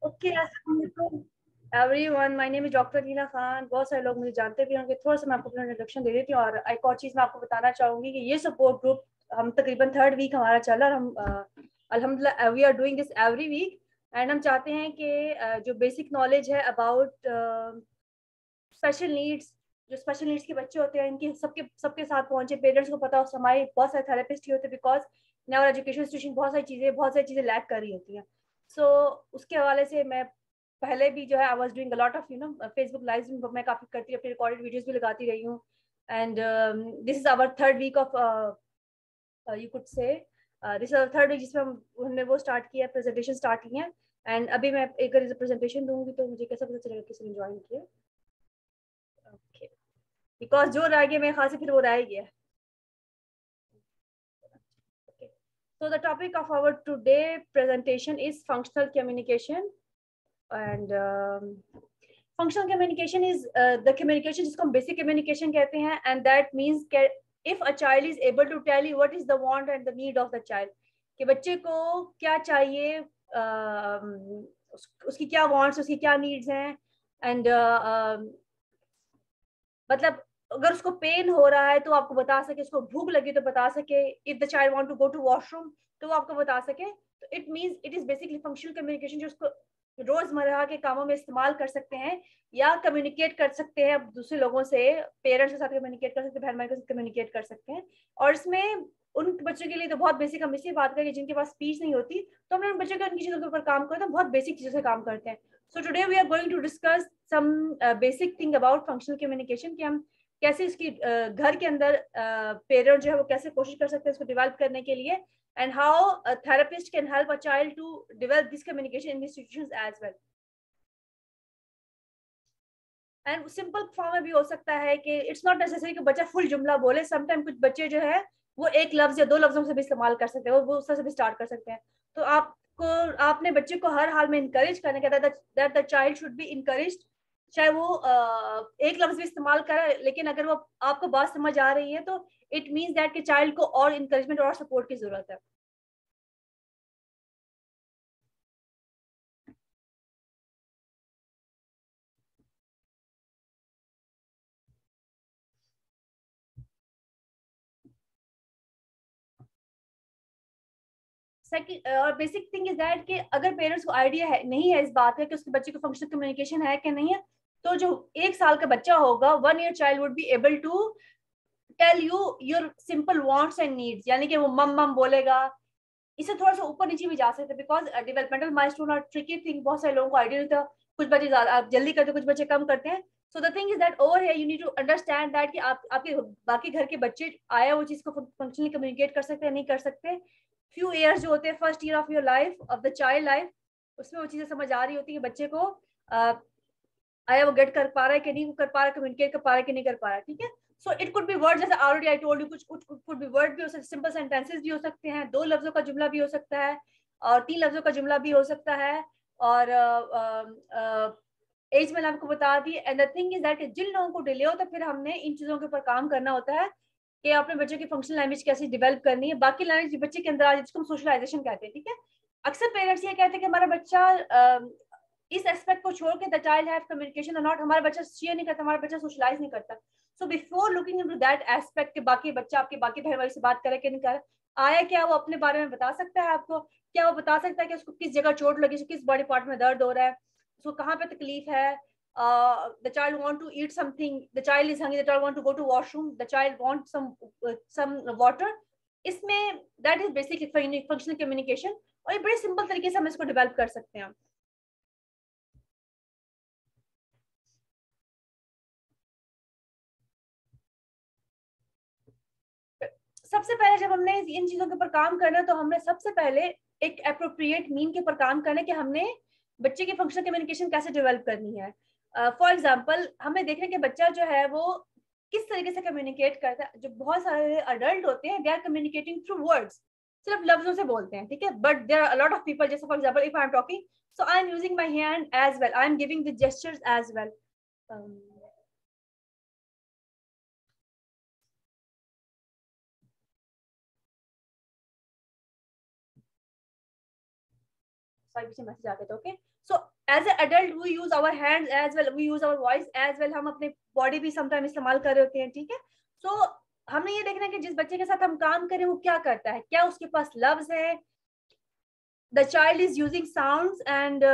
Okay, everyone, my name is doctor Reena Khan. बहुत सारे लोग मुझे जानते भी होंगे। थोड़ा सा मैं आपको अपना इंट्रोडक्शन दे देती हूँ और एक और चीज़ मैं आपको बताना चाहूँगी कि ये सपोर्ट ग्रुप हम तकरीबन 3rd वीक हमारा चला और हम अल्हम्दुलिल्लाह we are doing this every week. And हम चाहते हैं कि जो बेसिक नॉलेज है अबाउट स्पेशल नीड्स, जो स्पेशल नीड्स के बच्चे होते हैं, इनकी सबके सबके साथ पहुंचे, पेरेंट्स को पता हो। हमारे बहुत सारे थेरेपिस्ट ही होते हैं because in our education institution बहुत सारी चीज़ें लैक कर रही होती हैं। सो उसके हवाले से मैं पहले भी जो है I was doing a lot of Facebook live मैं काफ़ी करती हूँ, अपनी रिकॉर्डेड वीडियोस भी लगाती रही हूँ। And this is our 3rd week of you could say this is our 3rd week जिसमें हमने वो स्टार्ट किया, प्रेजेंटेशन स्टार्ट की है। एंड अभी मैं एक प्रेजेंटेशन दूंगी तो मुझे कैसा पता चलेगा किसी ने ज्वाइन किया। ओके, बिकॉज जो रह गया मेरे ख्याल से फिर वो रह गया। Okay. So the topic of our today presentation is functional communication, and functional communication is the communication जिसको हम basic communication कहते हैं, and that means if a child is able to tell you what is the want and the need of the child, कि बच्चे को क्या चाहिए, उसकी क्या wants, उसकी क्या needs हैं, and मतलब अगर उसको पेन हो रहा है तो आपको बता सके, उसको भूख लगी तो बता सके, if the child want to go to washroom तो वो आपको बता सके। तो it means it is basically functional communication, जो उसको रोजमर्रा के कामों में इस्तेमाल कर सकते हैं या कम्युनिकेट कर सकते हैं दूसरे लोगों से, पेरेंट्स के साथ कम्युनिकेट कर सकते हैं, बहन भाई के साथ कम्युनिकेट कर सकते हैं। और इसमें उन बच्चों के लिए तो बहुत बेसिक, हम इसी बात करें जिनके पास स्पीच नहीं होती, तो हमने उन बच्चों के उनकी चीजों के ऊपर काम करते हैं, बहुत बेसिक चीजों से काम करते हैं। So today we are going to discuss some basic thing about functional communication, कि हम कैसे इसकी घर के अंदर पेरेंट जो है वो कैसे कोशिश कर सकते हैं इसको डेवलप करने के लिए, and how a therapist can help a child to develop this communication in institutions as well. And simple form में भी हो सकता है कि इट्स नॉट नेसेसरी कि बच्चा फुल जुमला बोले। समटाइम कुछ बच्चे जो है वो एक लफ्ज या 2 लफ्जों से भी इस्तेमाल कर सकते हैं, वो उस तरह से भी स्टार्ट कर सकते हैं। तो आपको आपने बच्चे को हर हाल में इनकरेज करने का, that the child should be encouraged, चाहे वो एक लफ्ज भी इस्तेमाल करे, लेकिन अगर वो आपको बात समझ आ रही है तो इट मीन्स दैट कि चाइल्ड को और इनकरेजमेंट और सपोर्ट की जरूरत है। सेकंड और बेसिक थिंग इज दैट कि अगर पेरेंट्स को आइडिया है नहीं है इस बात का कि उसके बच्चे को फंक्शनल कम्युनिकेशन है कि नहीं है, तो जो 1 साल का बच्चा होगा, 1 year child would be able to tell you your simple wants and needs, यानी कि वो मम मम बोलेगा। इससे थोड़ा सा ऊपर नीचे भी जा सकते हैं बिकॉज डेवलपमेंटल माइलस्टोन और ट्रिकी थिंग बहुत सारे लोगों को आइडिया नहीं था। कुछ बच्चे ज्यादा जल्दी करते हैं, कुछ बच्चे कम करते हैं। So the thing is that over here you need to understand that कि आप आपके बाकी घर के बच्चे आया वो चीज को फंक्शनली कम्युनिकेट कर सकते हैं नहीं कर सकते। फ्यू ईयर्स जो होते हैं, first year of your life, of the child life, उसमें वो चीजें समझ आ रही होती है बच्चे को आया वो गेट कर पा रहा है कि नहीं कर पा रहा है, कम्युनिकेट कर पा रहा है कि नहीं कर पा रहा है। ठीक है, so it could be word, जैसे ऑलरेडी आई टोल्ड यू, कुछ कुड बी वर्ड भी हो सकते हैं, सिंपल सेंटेंसेस भी हो सकते हैं, 2 लफ्जों का जुमला भी हो सकता है और 3 लफ्जों का जुमला भी हो सकता है। और एज मैंने आपको बता दी। And the thing is that जिन लोगों को डिले हो तो फिर हमने इन चीजों के ऊपर काम करना होता है कि अपने बच्चों की फंक्शनल लैंग्वेज कैसे डेवलप करनी है, बाकी लैंग्वेज बच्चे के अंदर आ जाए, जिसको हम सोशलाइजेशन कहते हैं। ठीक है, अक्सर पेरेंट्स ये कहते हैं कि हमारा बच्चा इस एस्पेक्ट को छोड़ के the child have communication or not, हमारा बच्चा शेयर नहीं करता, हमारा बच्चा सोशलाइज नहीं करता। So before looking into that aspect कि बाकी बच्चा आपके बाकी बहन भाई से बात करे कि नहीं करे, आया क्या वो अपने बारे में बता सकता है आपको? क्या वो बता सकता है कि उसको किस जगह चोट लगी, किस बॉडी पार्ट में दर्द हो रहा है, उसको कहाँ पे तकलीफ है? The child want to eat something, the child is hungry, the child want to go to washroom, the child want some water। इसमें that is basically functional communication, और ये बड़े सिंपल तरीके से हम इसको डेवलप कर सकते हैं। सबसे पहले जब हमने इन चीजों के ऊपर काम करना है तो हमने सबसे पहले एक अप्रोप्रिएट मीन के ऊपर काम करना है कि हमने बच्चे की फंक्शनल कम्युनिकेशन कैसे डेवलप करनी है। फॉर एग्जांपल हमें देखने के बच्चा जो है वो किस तरीके से कम्युनिकेट करता है। जो बहुत सारे अडल्ट होते हैं, they are communicating through words, सिर्फ लफ्जों से बोलते हैं। ठीक है, but there are a lot of people, जैसे for example if I am talking, so I am using my hand as well, I am giving the gestures as well. Sorry, पीछे message आ गया था। Okay, so as a adult we use our hands as well, we use our voice as well, हम अपने body भी sometime इस्तेमाल कर रहे होते हैं, ठीक है। सो हमें ये देखना है कि जिस बच्चे के साथ हम काम करें वो क्या करता है, क्या उसके पास लफ्ज है, the child is using sounds and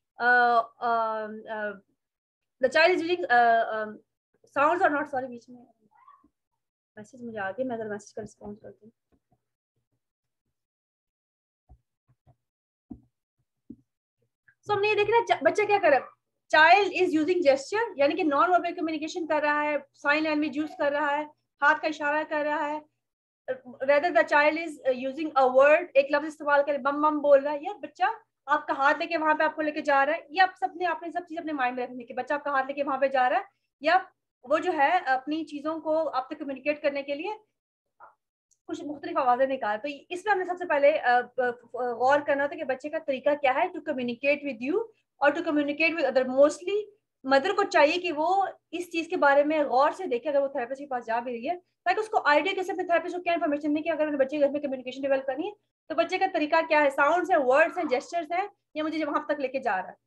the child is using sounds or not, sorry बीच में मैसेज मुझे आ गया, मैं अगर मैसेज का रिस्पॉन्स करती हूँ। सो हमने ये देखना बच्चा क्या कर रहा है, चाइल्ड इज यूजिंग जेस्चर, यानी कि नॉन वर्बल कम्युनिकेशन कर रहा है, साइन लैंग्वेज यूज कर रहा है, हाथ का इशारा कर रहा है, rather the child is using a word, एक लफ्ज इस्तेमाल करे, बम बम बोल रहा है, या बच्चा आपका हाथ लेके वहां पे आपको लेके जा रहा है, या आप सबने आपने सब चीज अपने माइंड में रखनी कि बच्चा आपका हाथ लेके वहां पे जा रहा है, या वो जो है अपनी चीजों को आपसे कम्युनिकेट करने के लिए कुछ मुख्तलिफ आवाजें निकाल। तो इसमें हमने सबसे पहले गौर करना था कि बच्चे का तरीका क्या है टू कम्युनिकेट विद यू और to communicate with other. Mostly mother को चाहिए कि वो इस चीज के बारे में गौर से देखे अगर वो थेरेपिस्ट के पास जा भी रही है, ताकि उसको आइडिया कैसे अपने थेरेपिस्ट को क्या इन्फॉर्मेशन दे कि अगर बच्चे घर में कम्युनिकेशन डेवलप करनी है तो बच्चे का तरीका क्या है, साउंड्स है, वर्ड्स हैं, जेस्चर्स हैं, या मुझे वहां तक लेके जा रहा है।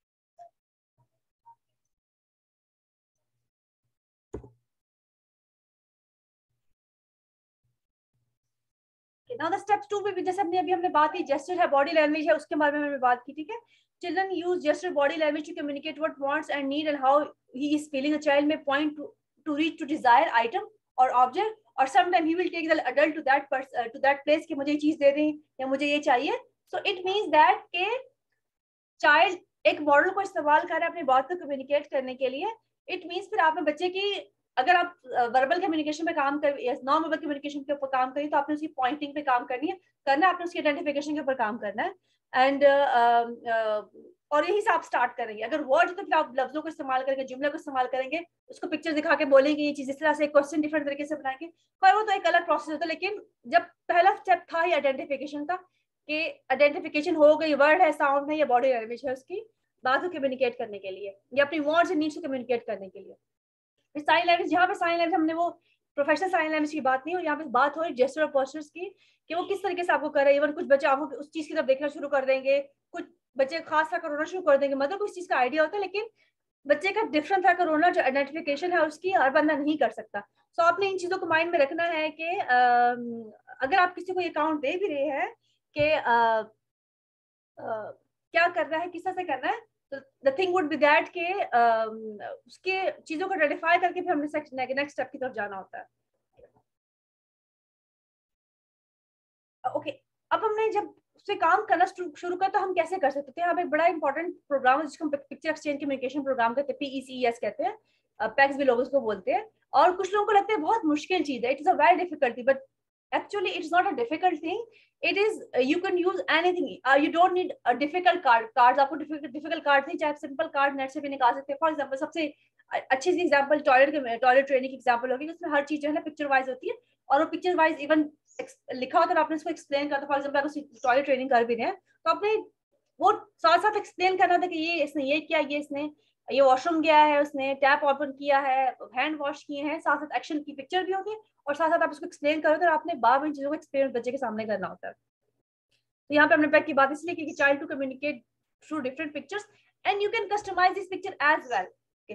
नाउ द स्टेप्स 2 भी जैसे हमने बात की, जेस्चर है, बॉडी लैंग्वेज है, उसके बारे में हमने बात की, ठीक है। Children use gesture, body language to communicate what wants and need and how he is feeling. A child may point to reach to desired item or object, or sometimes he will take the adult to that place कि मुझे ये चीज दे दें या मुझे ये चाहिए. So it means that के child एक मॉडल को इस्तेमाल कर रहा है अपनी बात को कम्युनिकेट करने के लिए. इट मीन्स फिर आपने बच्चे की, अगर आप वर्बल कम्युनिकेशन पे काम कर या नॉन वर्बल कम्युनिकेशन के ऊपर काम करिए तो आपने उसकी पॉइंटिंग पे काम करनी है, आपने उसकी आइडेंटिफिकेशन के ऊपर काम करना है. एंड और यही से आप स्टार्ट करेंगे. अगर वर्ड तो फिर आप लफ्जों को इस्तेमाल करेंगे, जुमले को इस्तेमाल करेंगे, उसको पिक्चर दिखा के बोलेंगे ये चीज इस तरह से, क्वेश्चन डिफरेंट तरीके से बनाएंगे, पर वो तो एक अलग प्रोसेस होता है. लेकिन जब पहला स्टेप था ही आइडेंटिफिकेशन का, कि आइडेंटिफिकेशन हो गई, वर्ड है, साउंड है या बॉडी लैंग्वेज है, उसकी बात को कम्युनिकेट करने के लिए या अपनी वर्ड्स एंड नीड्स को कम्युनिकेट करने के लिए. साइन लैंग्वेज, यहाँ पे साइन लैंग्वेज हमने वो प्रोफेशनल साइन लैंग्वेज की बात नहीं हो, यहाँ पे बात हो रही जेस्चर और पोस्चर्स की कि वो किस तरीके से आपको कर रहे हैं. इवन कुछ बच्चे आपको उस चीज की तरफ देखना शुरू कर देंगे, कुछ बच्चे खास तरह रोना शुरू कर देंगे, मतलब उस चीज का आइडिया होता है, लेकिन बच्चे का डिफरेंट तरह का रोना जो आइडेंटिफिकेशन है उसकी हर बंदा नहीं कर सकता. सो आपने इन चीजों को माइंड में रखना है कि अगर आप किसी को ये अकाउंट दे भी रहे हैं कि क्या करना है, किस तरह से करना है, तो the thing would be that के उसके चीजों को आइडेंटिफाई करके फिर हमने नेक्स्ट स्टेप की तरफ जाना होता है. ओके अब हमने जब उससे काम करना शुरू कर तो हम कैसे कर सकते थे. यहाँ पे बड़ा इंपॉर्टेंट प्रोग्राम है जिसको हम पिक्चर एक्सचेंज कम्युनिकेशन प्रोग्राम कहते हैं, PECES कहते हैं, पैक्स भी लोग उसको बोलते हैं. और कुछ लोगों को लगता है बहुत मुश्किल चीज है, it is a very difficulty, but actually it's not a difficult thing. It is you can use anything. You don't need a difficult cards. आपको difficult cards नहीं चाहिए, simple card नेट से भी निकाल सकते हैं. फॉर एग्जांपल सबसे अच्छी सी एग्जांपल टॉयलेट ट्रेनिंग की एग्जांपल होगी, जिसमें हर चीज जो है ना पिक्चर वाइज होती है, और वो पिक्चर वाइज इवन लिखा होता है, आपने इसको एक्सप्लेन करता. फॉर एग्जांपल आप टॉयलेट ट्रेनिंग कर भी रहे हैं तो आपने वो साथ साथ एक्सप्लेन करना था कि ये इसने ये किया, ये इसने ये वॉशरूम गया है, उसने टैप ओपन किया है, हैंड वॉश किए हैं, साथ साथ एक्शन की पिक्चर भी होती है, और साथ साथ आप उसको एक्सप्लेन करो तो आपने बार इन चीजों को एक्सप्लेन बच्चे के सामने करना होता है. तो यहाँ पे हमने पैक की बात इसलिए क्योंकि child to communicate through different pictures and you can customize this picture as well.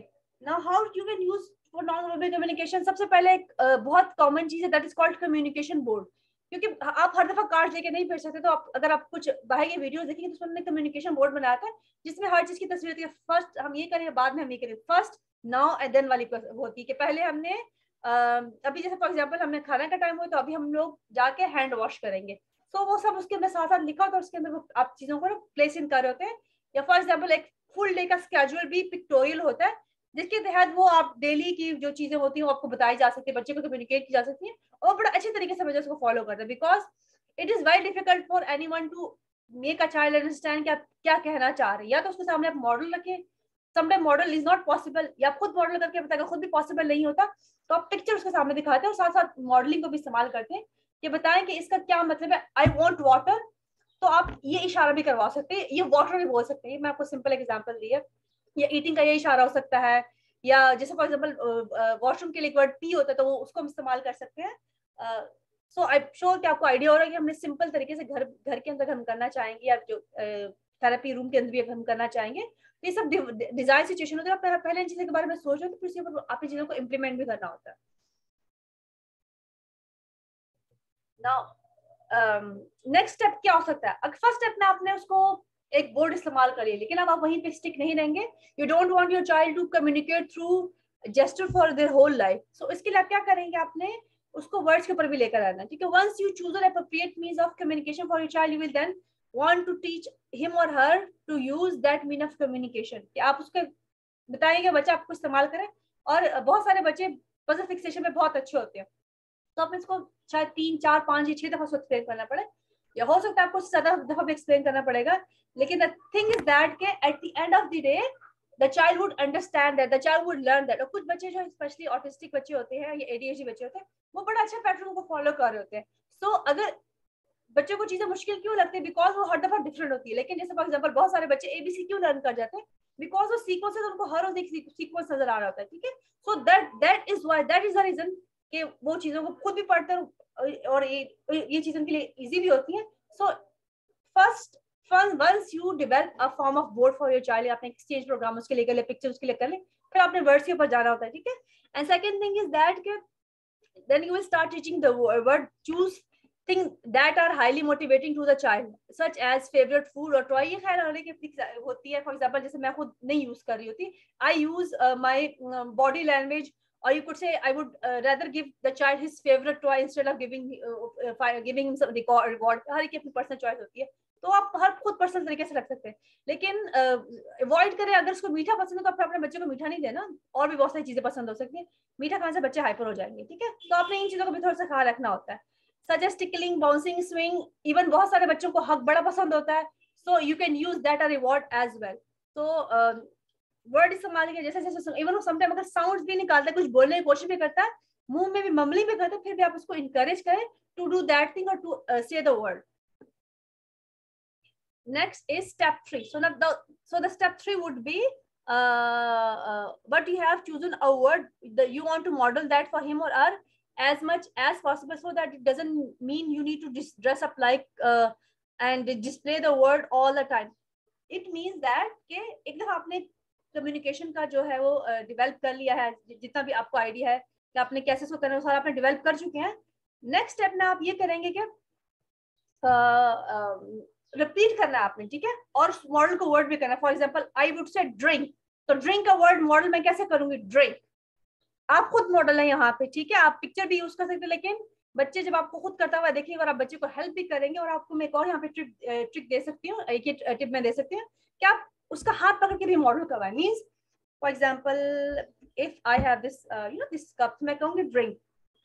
Now how you can use for non verbal communication. सबसे पहले एक बहुत कॉमन चीज है that is called communication board. क्योंकि आप हर दफा कार्ड लेके नहीं भेज सकते, तो अगर आप कुछ बाहर के वीडियो देखेंगे तो उसमें कम्युनिकेशन बोर्ड बनाया था जिसमें हर चीज की तस्वीर होती है. फर्स्ट हम ये करें, बाद में हम ये करें, फर्स्ट नाउ एंड देन वाली होती है कि पहले हमने अभी जैसे फॉर एग्जांपल हमने खाना का टाइम हुआ तो अभी हम लोग जाके हैंड वॉश करेंगे, तो वो सब उसके अंदर साथ साथ लिखा होता है, उसके अंदर आप चीजों को प्लेस इन कर रहे होते हैं. या फॉर एग्जांपल एक फुल डे का स्केड्यूल भी पिक्टोरियल होता है जिसके तहत वो आप डेली की जो चीजें होती हैं वो आपको बताई जा सकती है, बच्चे को कम्युनिकेट की जा सकती है, और बड़ा अच्छे तरीके से बच्चे उसको फॉलो करते हैं. Because it is very difficult for anyone to make a child understand कि आप क्या कहना चाह रहे हैं. या तो उसके सामने आप मॉडल रखें, sometime model is not possible, या खुद मॉडल करके बताएगा, खुद भी पॉसिबल नहीं होता, तो आप पिक्चर उसके सामने दिखाते हैं और साथ साथ मॉडलिंग को भी इस्तेमाल करते हैं कि बताएं कि इसका क्या मतलब है. आई वॉन्ट वाटर, तो आप ये इशारा भी करवा सकते हैं, ये वाटर भी बोल सकते हैं. मैं आपको सिंपल एग्जांपल दी है. या ईटिंग का ये इशारा हो सकता है, या जैसे फॉर एग्जांपल वॉशरूम के लिए एक वर्ड पी होता है तो वो उसको हम इस्तेमाल कर सकते हैं. सो आई श्योर कि आपको आइडिया हो रहा है कि हमने सिंपल तरीके से घर के अंदर हम करना चाहेंगे, या जो थेरेपी रूम के अंदर भी हम करना चाहेंगे। तो ये सब डिजाइन सिचुएशन होता है, पहले इन चीजों के बारे में सोचो, तो फिर आपने चीजों को इम्प्लीमेंट भी करना होता है। नाउ नेक्स्ट स्टेप क्या हो सकता है? फर्स्ट स्टेप में आपने उसको एक बोर्ड इस्तेमाल करिए, लेकिन अब आप वहीं पे स्टिक नहीं रहेंगे। You don't want your child to communicate through gesture for their whole life. So इसके लिए आप क्या करेंगे, आपने उसको वर्ड्स के ऊपर भी लेकर आना है, ठीक है। Once you choose an appropriate means of communication for your child, you will then want to teach him or her to use that mean of communication, कि आप उसके बताएंगे बच्चा आपको इस्तेमाल करें। और बहुत सारे बच्चे पजल फिक्सेशन में बहुत अच्छे होते हैं, तो आप इसको शायद 3, 4, 5 या 6 दफा एक्सप्लेन करना पड़े, या हो सकता है आपको ज्यादा दफा भी एक्सप्लेन करना पड़ेगा। लेकिन द थिंग इज दैट के at the end of the day the child would understand that, the child would learn that. और कुछ बच्चे जो स्पेशली ऑटिस्टिक बच्चे होते हैं या एडीएचडी बच्चे होते हैं, वो बड़ा अच्छा पैटर्न को फॉलो कर रहे होते हैं। सो अगर बच्चों को चीजें मुश्किल क्यों लगती है, बिकॉज वो हर दफा डिफरेंट होती है। लेकिन जैसे फॉर एग्जाम्पल बहुत सारे बच्चे एबीसी क्यों लर्न कर जाते हैं, बिकॉज वो सीक्वेंसेस उनको हर रोज एक सीक्वेंस नजर आ रहा होता है, ठीक है। So that is why, that is the reason कि वो चीजों को खुद भी पढ़ते हैं और ये चीजों के लिए इजी भी होती है। So first once you develop a form of board for your child, आपने एक्सचेंज प्रोग्राम उसके लिए कर ले, पिक्चर उसके लिए कर ले, फिर आपने वर्ड्स के ऊपर जाना होता है, ठीक है। And second thing is that के then you will start teaching the word choose things that are highly motivating to the child, such as favorite food or toy। ये खैर हर एक होती है। फॉर एग्जांपल जैसे मैं खुद नहीं यूज कर रही होती, I use my body language, or you could say I would rather give the child his favorite toy instead of giving him some reward। हर एक की अपनी पर्सनल चॉइस होती है, तो आप हर खुद पर्सनल तरीके से रख सकते हैं। लेकिन अवॉइड करें, अगर उसको मीठा पसंद है तो आप अपने बच्चे को मीठा नहीं देना, और भी बहुत सारी चीजें पसंद हो सकती है। मीठा खाने से बच्चे हाइपर हो जाएंगे, ठीक है। तो आपने इन चीजों को भी थोड़ा सा ख्याल रखना होता है। Such as tickling, bouncing, swing, even बहुत सारे बच्चों को हक बड़ा पसंद होता है, so you can use that a reward as well. तो वर्ड इस्तेमाल किया जैसे जैसे, इवन वो समटाइम अगर साउंड्स भी निकालता है, कुछ बोलने की कोशिश भी करता है, मुंह में भी ममली भी करता है, फिर भी आप उसको इंकरेज करें टू डू दैट थिंग और to say the word. Next is step 3. So the step 3 would be but you have chosen a word that you want to model that for him or her as much as possible, so that it doesn't mean you need to dress up like and display the word all the time. It means that कि एक दफा आपने communication का जो है वो develop कर लिया है, जितना भी आपको आइडिया है कि आपने कैसे इसको करना है, सारा आपने डेवलप कर चुके हैं। नेक्स्ट स्टेप में आप ये करेंगे कि रिपीट करना है आपने, ठीक है, और मॉडल को वर्ड भी करना है। For example I would say drink, तो ड्रिंक का वर्ड मॉडल मैं कैसे करूंगी, ड्रिंक। आप खुद मॉडल है यहाँ पे, ठीक है, आप पिक्चर भी यूज कर सकते हैं, लेकिन बच्चे जब आपको खुद करता हुआ देखेंगे और आप बच्चे को हेल्प भी करेंगे, और आपको मैं एक और यहाँ पे ट्रिक दे सकती हूँ, एक टिप मैं दे सकती हूँ कि आप उसका हाथ पकड़ के भी मॉडल करवाएं। Means for example if I have this this cup, मैं कहूंगी ड्रिंक,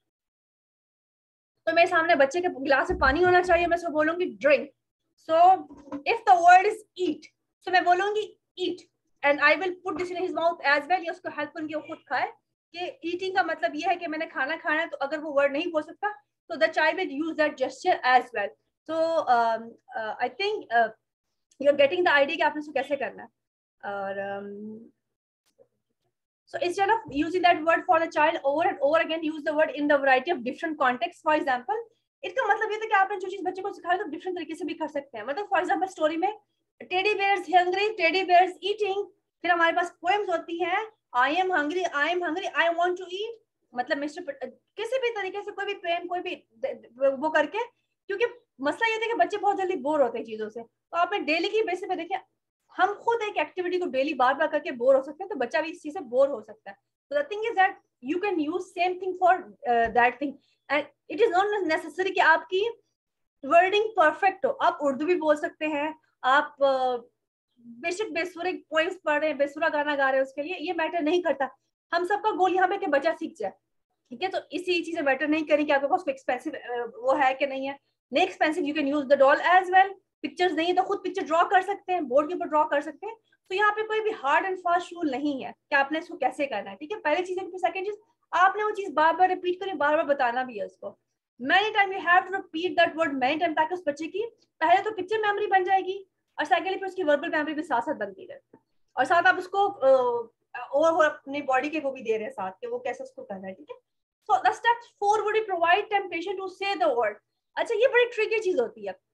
तो मेरे सामने बच्चे के गिलास में पानी होना चाहिए, मैं उसको बोलूंगी drink. So if the word is eat, so मैं बोलूंगी eat and I will put this in his mouth as well, या उसको हेल्प करूंगी वो खुद खाए। कि eating का मतलब ये है कि मैंने खाना खाना है, तो अगर वो वर्ड नहीं बोल सकता तो the child will use that gesture as well. So I think you're getting the idea कि आपने उसको कैसे करना है। और so instead of using that word for the child over and over again, use the word in the variety of different contexts. For example, इसका मतलब ये था कि आपने जो चीज बच्चे को सिखाई तो डिफरेंट तरीके से भी कर सकते हैं। मतलब फॉर एग्जांपल स्टोरी में teddy bears hungry, teddy bears eating, फिर हमारे पास पोएम्स होती हैं I am hungry, I want to eat. मतलब मिस्टर किसी भी तरीके से कोई भी पोएम कोई भी वो करके, क्योंकि मसला ये था कि बच्चे बहुत जल्दी बोर होते हैं चीजों से। तो आपने डेली की बेसिस पे देखिए, हम खुद एक एक्टिविटी को डेली बार बार करके बोर हो सकते हैं, तो बच्चा भी इस चीज से बोर हो सकता है। So the thing is that you can use same thing for that thing, and it is not necessary कि आपकी वर्डिंग परफेक्ट हो। आप उर्दू भी बोल सकते हैं, आप बेशक बेसुरे पोएम्स पढ़ रहे हैं, बेसुरा गाना गा रहे हैं, उसके लिए ये मैटर नहीं करता। हम सबका गोल यहाँ पे कि बच्चा सीख जाए, ठीक है। तो इसी चीजें मैटर नहीं करें कि आपके पास एक्सपेंसिव वो है कि नहीं है, नहीं expensive, you can use the doll as well. Pictures नहीं है तो खुद पिक्चर ड्रॉ कर सकते हैं, बोर्ड के ऊपर ड्रॉ कर सकते हैं। तो यहाँ पे कोई भी हार्ड एंड फास्ट रूल नहीं है कि आपने इसको कैसे करना है, ठीक है। पहली चीज, सेकंड चीज, आपने वो चीज बार बार रिपीट करें, बार बार बताना भी है उसको। Many time you have to repeat that word many time, ताकि उस बच्चे की पहले तो पिक्चर मेमोरी बन जाएगी, और सेकेंडली फिर उसकी वर्बल मेमोरी भी साथ साथ बनती है। और साथ आप उसको और अपनी बॉडी के वो भी दे रहे हैं साथ के, वो कैसे उसको करना है, ठीक है। So the step 4 would provide temptation to say the word. अच्छा, ये बड़ी ट्रिकी चीज होती है।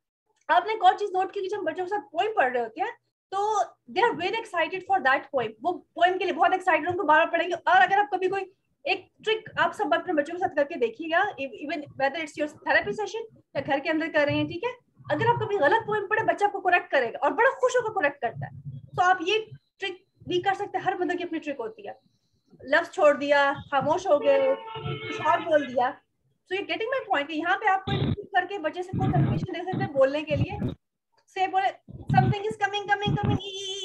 आपने एक और चीज नोट की कि जब बच्चों के साथ पोइम पढ़ रहे होते हैं तो they are very excited for that poem, वो पोइम के लिए बहुत एक्साइटेड, उनको बार बार पढ़ेंगे। और अगर आप कभी कोई एक ट्रिक आप सब अपने बच्चों के साथ करके देखिएगा, even whether it's your therapy session या घर के अंदर कर रहे हैं, ठीक है, अगर आप कभी गलत पोइम पढ़े बच्चा आपको करेक्ट करेगा और बड़ा खुश होकर करेक्ट करता है। तो आप ये ट्रिक भी कर सकते हैं, हर मदर की अपनी ट्रिक होती है। लफ्ज छोड़ दिया, खामोश हो गए, कुछ और बोल दिया। So you getting my point, यहाँ पे आप कोई करके बच्चे से कोई कम्युनिकेशन दे सकते हैं बोलने के लिए। से बोले something is coming coming coming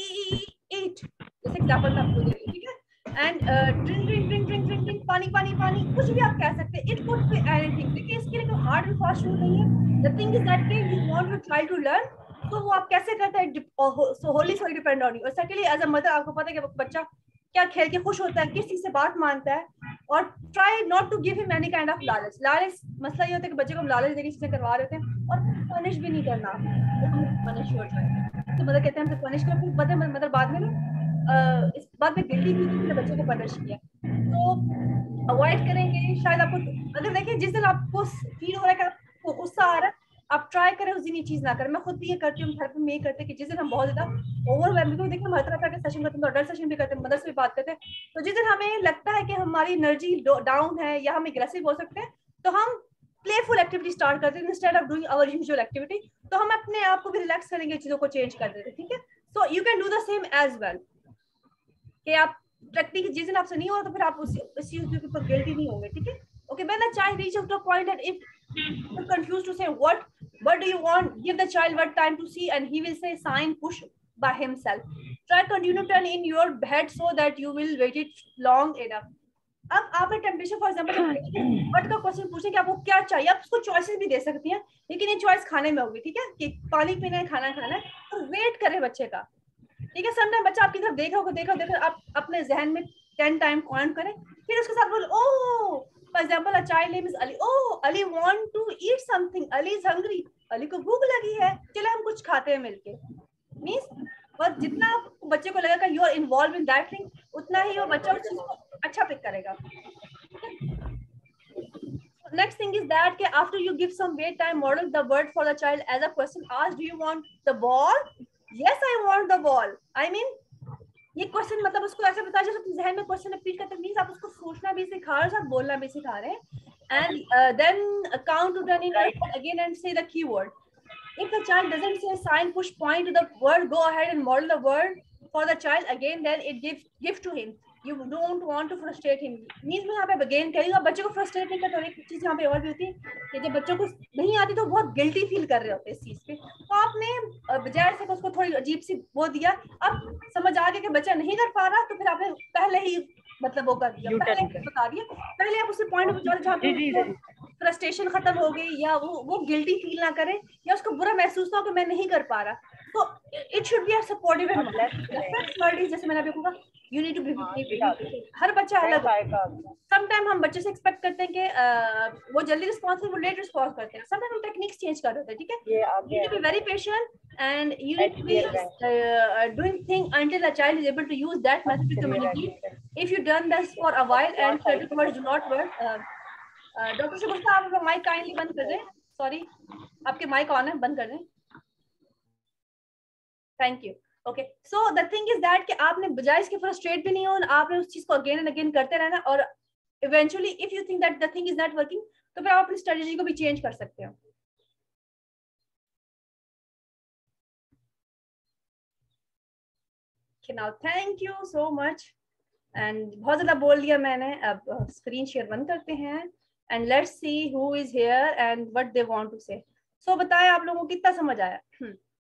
eat, जैसे एग्जांपल मैं आपको दे रही हूं, ठीक है, and drink drink drink drink drink drink, पानी पानी पानी, कुछ भी आप कह सकते हैं। It could be anything. देखिए इसके लिए कोई हार्ड एंड फास्ट रूल नहीं है। The thing is that you want your child to learn, तो वो आप कैसे करते हैं so wholly sorry depend on you. और सेकंडली एज अ मदर आपको पता है कि बच्चा क्या खेल के खुश होता है, किस चीज से बात मानता है, और try not to give him any kind of लालच। लालच मसला ये होता है कि बच्चे को लालच देके चीजें करवा रहे होते हैं, और पनिश भी नहीं करना, पनिश योर चाइल्ड। तो मदर कहते हैं हमसे पनिश करो, फिर पता है मदर बाद में ना इस बात में गिल्टी फील करके बच्चे को पनिश किया। तो अवॉइड करेंगे शायद आपको। अगर देखिए जिस दिन आपको फील हो रहा है कि आपको गुस्सा आ रहा है, आप ट्राई करें उस दिन ये चीज ना करें। मैं खुद भी ये करती हूँ, थेरेपी में ये करते हैं कि जिस दिन हम बहुत ज्यादा ओवरवेल्म, क्योंकि देखिए हम हर तरह के सेशन करते हैं, तो अडल्ट सेशन भी करते हैं, मदर से भी बात करते हैं। तो जिस दिन हमें लगता है कि हमारी एनर्जी डाउन है या हम एग्रेसिव हो सकते हैं, तो हम प्लेफुल एक्टिविटी स्टार्ट करते हैं instead of doing our usual activity. तो हम अपने आप को भी रिलैक्स करेंगे, चीजों को चेंज कर देते हैं, ठीक है। So you can do the same as well, कि आप टेक्निक जिस दिन आपसे नहीं हो रहा तो फिर आप उस चीज के ऊपर गिल्टी नहीं होंगे, ठीक है। Okay, when a child reach up to a point that if you're confused to say what do you want, give the child what time to see and he will say sign push by himself. Try continue turn in your head so that you will wait it long enough. अब आपने temperature for example but का question पूछे कि आपको क्या चाहिए, आप उसको चॉइसेस भी दे सकती हैं, लेकिन ये चॉइस खाने में होगी, ठीक है, कि पानी पीना है, खाना खाना है, तो वेट करें बच्चे का, ठीक है। समटाइम बच्चा आपकी तरफ देखो, आप अपने जहन में 10 टाइम काउंट करें, फिर उसके साथ बोलो oh, for example a child name is Ali, oh Ali want to eat something, Ali is hungry, Ali को भूख लगी है, चलो हम कुछ खाते हैं मिलके। मींस और जितना बच्चे को लगेगा you are involve in that thing, उतना ही वो बच्चा उस चीज को अच्छा पिक करेगा। Next thing is that after you give some wait time, model the word for the child as a question asked, do you want the ball? Yes, I want the ball. I mean, ये question मतलब उसको ऐसे बता जैसे तुम जहन में question repeat करते मींस आप उसको सोचना भी सिखा रहे हो, साथ बोलना भी सिखा रहे हैं। And then count to 10 in again and say the keyword. If the child doesn't say sign push point to the word, go ahead and model the word for the child again, then it give to him. You don't want to frustrate him. Means मैं यहाँ पे again कह बच्चे को frustrate नहीं करते। एक चीज यहाँ पे और भी होती है कि जब बच्चों को नहीं आती तो बहुत गिल्टी फील कर रहे होते हैं इस चीज पे, तो आपने बजाय से उसको थोड़ी अजीब सी वो दिया, अब समझ आ गया कि बच्चा नहीं कर पा रहा, तो फिर आपने पहले ही मतलब वो कर दिया, पहले बता दिया, पहले आप उसे पॉइंट पहुंचा जहाँ पे फ्रस्ट्रेशन खत्म हो गई, या वो गिल्टी फील ना करे, या उसको बुरा महसूस ना हो कि मैं नहीं कर पा रहा। तो it should be a supportive environment. जैसे मैंने अभी कहा यू नीड टू बी, हर बच्चा अलग है। समटाइम हम बच्चे से एक्सपेक्ट करते हैं कि वो जल्दी रिस्पॉन्स वो लेट रिस्पॉन्स करते हैं, समटाइम हम टेक्निक्स चेंज कर देते हैं, ठीक है। You need to be very patient and you need to be doing thing until a child is able to use that method to communicate. If you done this for a while and certain words do not work, doctor Shagufta आप अपना mic kindly बंद कर दें, sorry आपके mic on है, बंद कर दें, thank you. Okay, so the thing is that कि आपने बजाय इसके फ्रस्ट्रेट भी नहीं हो, आपने उस चीज को अगेन एंड अगेन करते रहना, और eventually if you think that the thing is not working, तो फिर आप अपनी स्ट्रेटजी को भी चेंज कर सकते हो। Now thank you so much, and बहुत ज्यादा बोल दिया मैंने, अब स्क्रीन शेयर बंद करते हैं and let's see who is here and what they want to say. So बताएं आप लोगों को कितना समझ आया।